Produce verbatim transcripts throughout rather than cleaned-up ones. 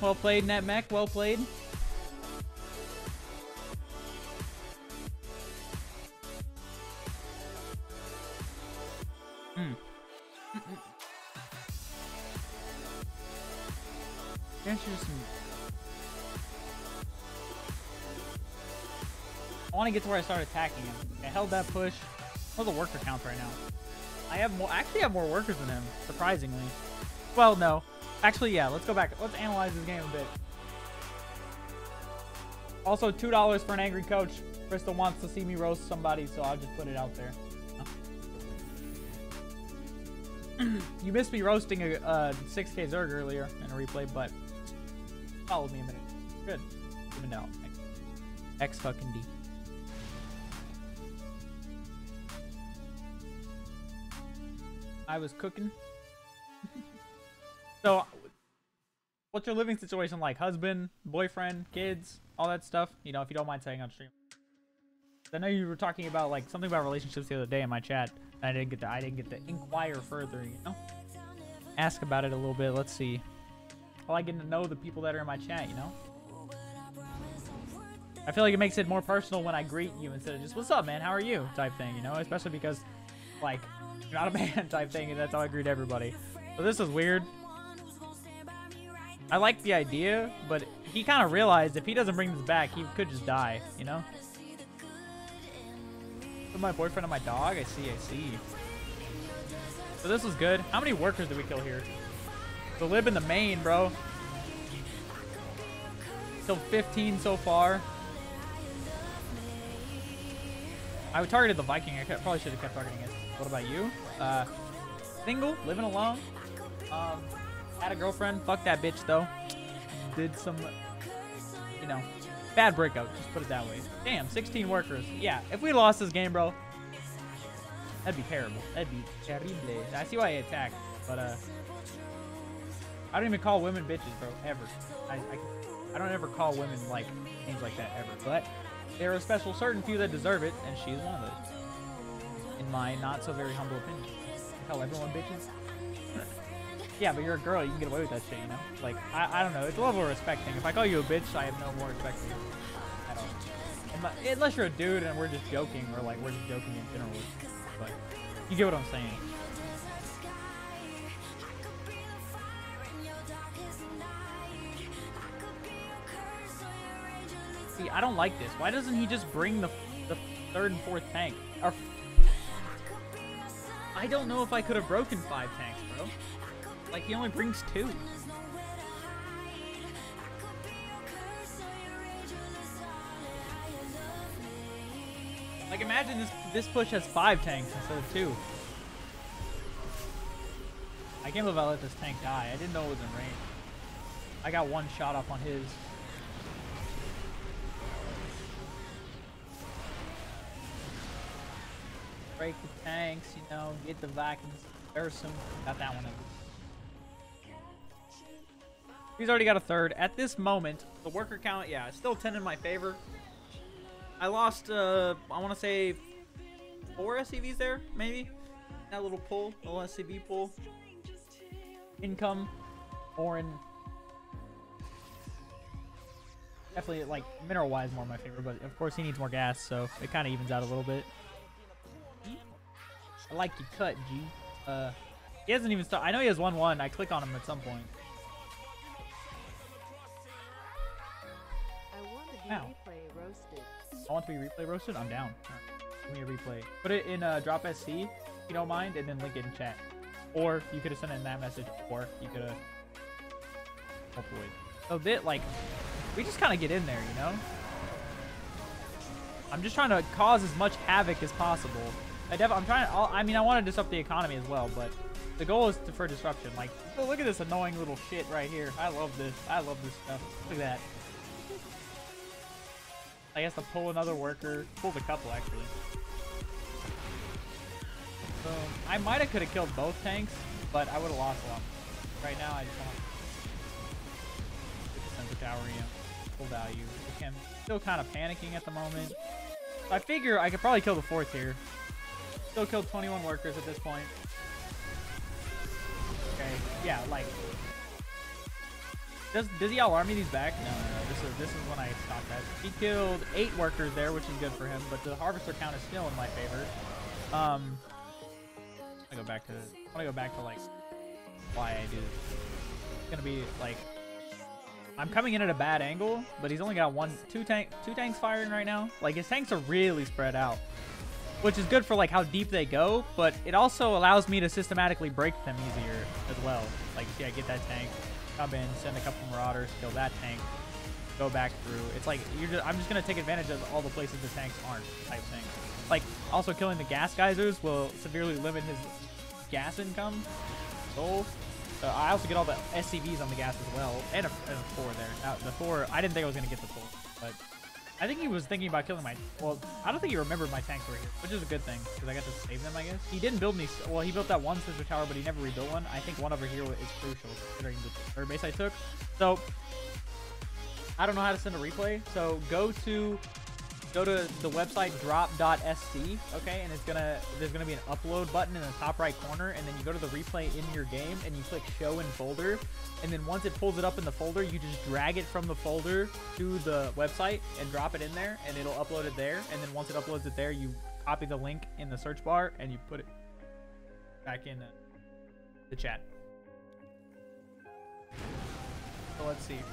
Well played, Net Mech. Well played. Hmm. Answer some. I want to get to where I start attacking him. I held that push. What's the worker count right now? I have more. I actually have more workers than him, surprisingly. Well, no. Actually, yeah. Let's go back. Let's analyze this game a bit. Also, two dollars for an angry coach. Crystal wants to see me roast somebody, so I'll just put it out there. You missed me roasting a uh, six K Zerg earlier in a replay, but follow me a minute. Good. Even out. X fucking D. I was cooking. So, what's your living situation like? Husband, boyfriend, kids, all that stuff? You know, if you don't mind saying on stream. I know you were talking about like something about relationships the other day in my chat. I didn't get to. I didn't get to inquire further. You know, ask about it a little bit. Let's see. I like getting to know the people that are in my chat. You know, I feel like it makes it more personal when I greet you instead of just "What's up, man? How are you?" type thing. You know, especially because like you're not a man type thing, and that's how I greet everybody. So this is weird. I like the idea, but he kind of realized if he doesn't bring this back, he could just die. You know. My boyfriend and my dog. I see, I see. So this was good. How many workers did we kill here? The lib in the main, bro. Killed fifteen so far. I targeted the Viking. I probably should have kept targeting it. What about you? Uh, single, living alone. Um, had a girlfriend. Fuck that bitch though. Did some, you know. Bad breakout, just put it that way. Damn, sixteen workers. Yeah, if we lost this game, bro, that'd be terrible. That'd be terrible. I see why I attacked, but uh, I don't even call women bitches, bro, ever. I, I, I don't ever call women like names like that ever. But there are a special certain few that deserve it, and she's one of those. In my not so very humble opinion, I call everyone bitches. Yeah, but you're a girl, you can get away with that shit, you know? Like, I, I don't know, it's a level of respect thing. If I call you a bitch, I have no more respect for you at all. Unless, unless you're a dude and we're just joking, or like, we're just joking in general. But, you get what I'm saying. See, I don't like this. Why doesn't he just bring the, the third and fourth tank? Or, I don't know if I could have broken five tanks, bro. Like, he only brings two. Like, imagine this this push has five tanks instead of two. I can't believe I let this tank die. I didn't know it was in range. I got one shot off on his. Break the tanks, you know, get the Vikings. There's some. Got that one. He's already got a third. At this moment, the worker count, yeah, it's still ten in my favor. I lost, uh, I want to say, four S C Vs there, maybe? That little pull, little S C V pull. Income, or in... Definitely, like, mineral-wise, more my favorite, but of course he needs more gas, so it kind of evens out a little bit. I like your cut, G. Uh, he hasn't even started. I know he has one one. I click on him at some point. Wow. Replay roasted. I want to be replay roasted? I'm down. Right. Give me a replay. Put it in uh, drop S C if you don't mind, and then link it in chat. Or you could have sent it in that message, or you could have. Hopefully. So that, like, we just kind of get in there, you know? I'm just trying to cause as much havoc as possible. I def I'm trying. I'll, I mean, I want to disrupt the economy as well, but the goal is to, for disruption. Like, look at this annoying little shit right here. I love this. I love this stuff. Look at that. I guess to pull another worker. Pulled a couple, actually. So, I might have could have killed both tanks, but I would have lost a lot. Right now, I just want to sensor tower, you know, full value. I'm still kind of panicking at the moment. So I figure I could probably kill the fourth here. Still killed twenty-one workers at this point. Okay, yeah, like... Does does he all army these back? No, no, no. This is this is when I stopped that. He killed eight workers there, which is good for him, but the harvester count is still in my favor. Um, I go back to I want to go back to like why I do this. It's gonna be like I'm coming in at a bad angle, but he's only got one, two tank, two tanks firing right now. Like his tanks are really spread out, which is good for like how deep they go, but it also allows me to systematically break them easier as well. Like, see, I get that tank, come in, send a couple marauders, kill that tank, go back through. It's like you're just, I'm just gonna take advantage of all the places the tanks aren't type thing. Like also killing the gas geysers will severely limit his gas income. Goal. Uh, I also get all the S C Vs on the gas as well, and a, and a four there. Now, the four, I didn't think I was gonna get the four, but I think he was thinking about killing my. Well, I don't think he remembered my tanks were here, which is a good thing because I got to save them. I guess he didn't build any. Well, he built that one sister tower, but he never rebuilt one. I think one over here is crucial considering the third base I took. So I don't know how to send a replay. So go to. Go to the website drop dot S C, okay, and it's gonna there's gonna be an upload button in the top right corner, and then you go to the replay in your game and you click show in folder, and then once it pulls it up in the folder, you just drag it from the folder to the website and drop it in there, and it'll upload it there. And then once it uploads it there, you copy the link in the search bar and you put it back in the, the chat. So let's see.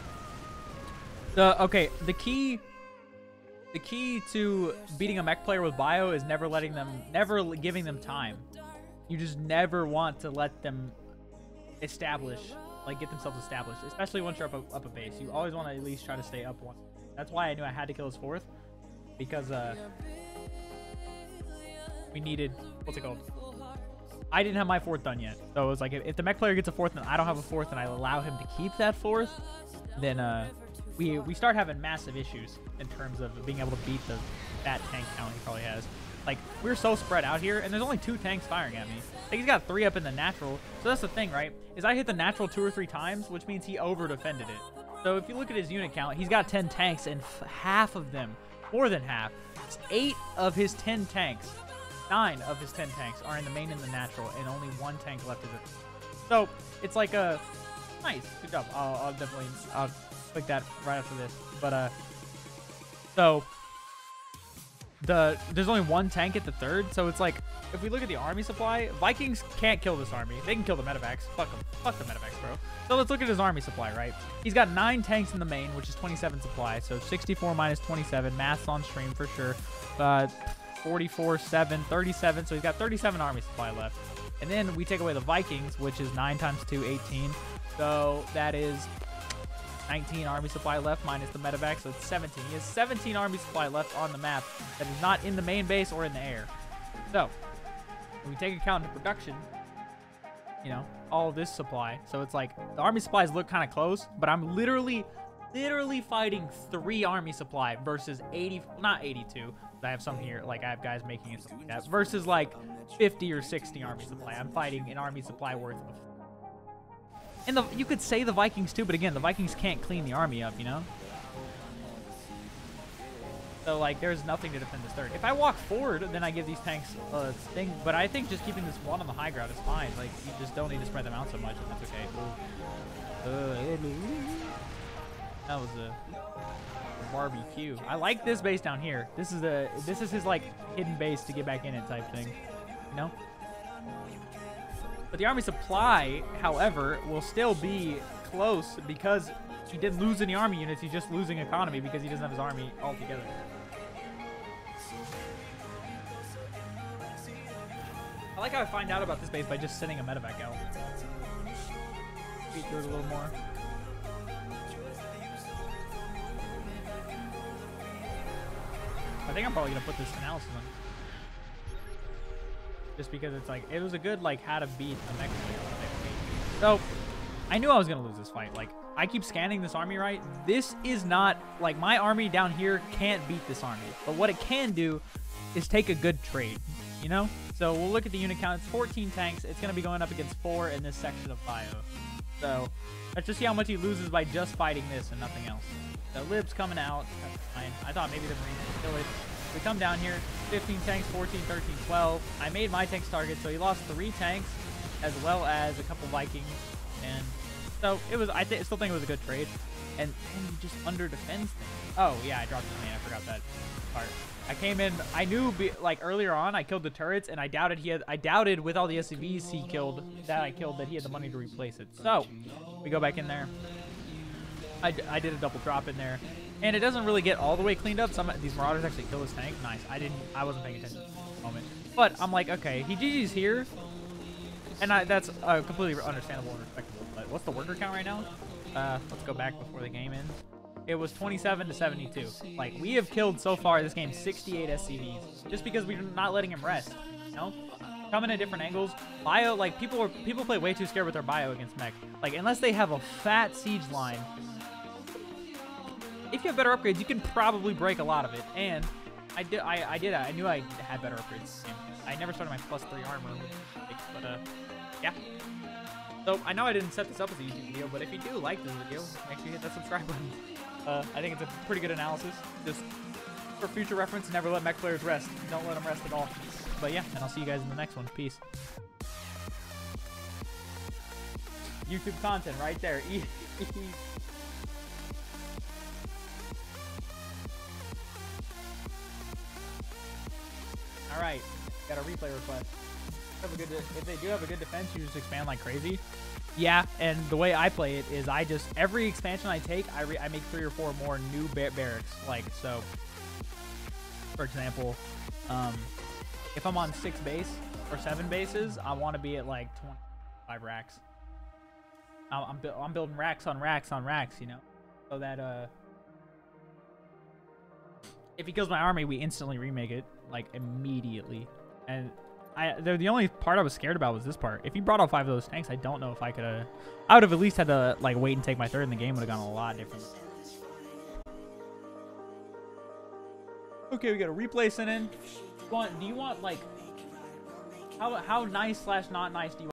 The okay, the key. The key to beating a mech player with bio is never letting them, never giving them time. You just never want to let them establish, like get themselves established, especially once you're up a, up a base. You always want to at least try to stay up one. That's why I knew I had to kill his fourth, because uh, we needed, what's it called? I didn't have my fourth done yet. So it was like, if, if the mech player gets a fourth and I don't have a fourth and I allow him to keep that fourth, then uh, we we start having massive issues in terms of being able to beat the that tank count he probably has. Like, we're so spread out here, and there's only two tanks firing at me. Like, he's got three up in the natural. So that's the thing, right? Is I hit the natural two or three times, which means he over-defended it. So if you look at his unit count, he's got ten tanks, and f half of them, more than half, eight of his ten tanks, nine of his ten tanks are in the main and the natural, and only one tank left is it. So it's like a nice, good job. I'll, I'll definitely I'll click that right after this. But uh, so the there's only one tank at the third, so it's like if we look at the army supply, Vikings can't kill this army. They can kill the medevacs. Fuck them. Fuck the medevacs, bro. So let's look at his army supply, right? He's got nine tanks in the main, which is twenty-seven supply. So sixty-four minus twenty-seven. Math's on stream for sure. Uh, forty-four, seven, thirty-seven. So he's got thirty-seven army supply left. And then we take away the Vikings, which is nine times two, eighteen. So that is nineteen army supply left minus the medevac, so it's seventeen. He has seventeen army supply left on the map that is not in the main base or in the air. So when we take account of production, you know, all this supply. So it's like the army supplies look kind of close, but I'm literally, literally fighting three army supply versus eighty, not eighty-two. I have some here, like I have guys making it something like that, versus like fifty or sixty army supply. I'm fighting an army supply worth of. And the, you could say the Vikings too, but again, the Vikings can't clean the army up, you know? So, like, there's nothing to defend this third. If I walk forward, then I give these tanks a thing, but I think just keeping this one on the high ground is fine. Like, you just don't need to spread them out so much, and that's okay. Uh, that was a barbecue. I like this base down here. This is a this is his, like, hidden base to get back in it type thing, you know? But the army supply, however, will still be close because he didn't lose any army units. He's just losing economy because he doesn't have his army all together. I like how I find out about this base by just sending a medevac out. Beat through it a little more. I think I'm probably going to put this analysis on. Just because it's like, it was a good, like, how to beat the mech player. So, I knew I was going to lose this fight. Like, I keep scanning this army, right? This is not, like, my army down here can't beat this army. But what it can do is take a good trade, you know? So, we'll look at the unit count. It's fourteen tanks. It's going to be going up against four in this section of bio. So, let's just see how much he loses by just fighting this and nothing else. The Lib's coming out. That's fine. I thought maybe the Marines would kill it. We come down here, fifteen tanks, fourteen, thirteen, twelve. I made my tanks target, so he lost three tanks, as well as a couple Vikings, and So it was. I th still think it was a good trade. And then he just under defends things. Oh yeah, I dropped his main. I forgot that part. I came in. I knew be, like earlier on, I killed the turrets, and I doubted he had. I doubted with all the S C Vs he killed that I killed that he had the money to replace it. So we go back in there. I, I did a double drop in there, and it doesn't really get all the way cleaned up. Some these marauders actually kill his tank. Nice. I didn't. I wasn't paying attention at the moment. But I'm like, okay, he G G's here, and I, that's uh, completely understandable and respectable. But what's the worker count right now? Uh, let's go back before the game ends. It was twenty-seven to seventy-two. Like, we have killed so far this game sixty-eight S C Vs just because we're not letting him rest. You know, coming at different angles. Bio, like people are people play way too scared with their bio against mech. Like, unless they have a fat siege line, if you have better upgrades, you can probably break a lot of it. And I did, I, I did, I knew I had better upgrades. I never started my plus three armor, but uh, yeah. So I know I didn't set this up as a YouTube video, but if you do like this video, make sure you hit that subscribe button. Uh, I think it's a pretty good analysis. Just for future reference, never let mech players rest. Don't let them rest at all. But yeah, and I'll see you guys in the next one. Peace. YouTube content right there. All right, got a replay request. Have a good, if they do have a good defense, you just expand like crazy. Yeah, and the way I play it is I just, every expansion I take, I, re I make three or four more new bar barracks. Like, so, for example, um, if I'm on six base or seven bases, I want to be at like twenty-five racks. I'm, I'm, bu I'm building racks on racks on racks, you know, so that uh, if he kills my army, we instantly remake it, like, immediately. And I, the only part I was scared about was this part. If he brought all five of those tanks, I don't know if I could have... I would have at least had to, like, wait and take my third, and the game would have gone a lot different. Okay, we got a replay sent in. Do you want, do you want like... How, how nice slash not nice do you want?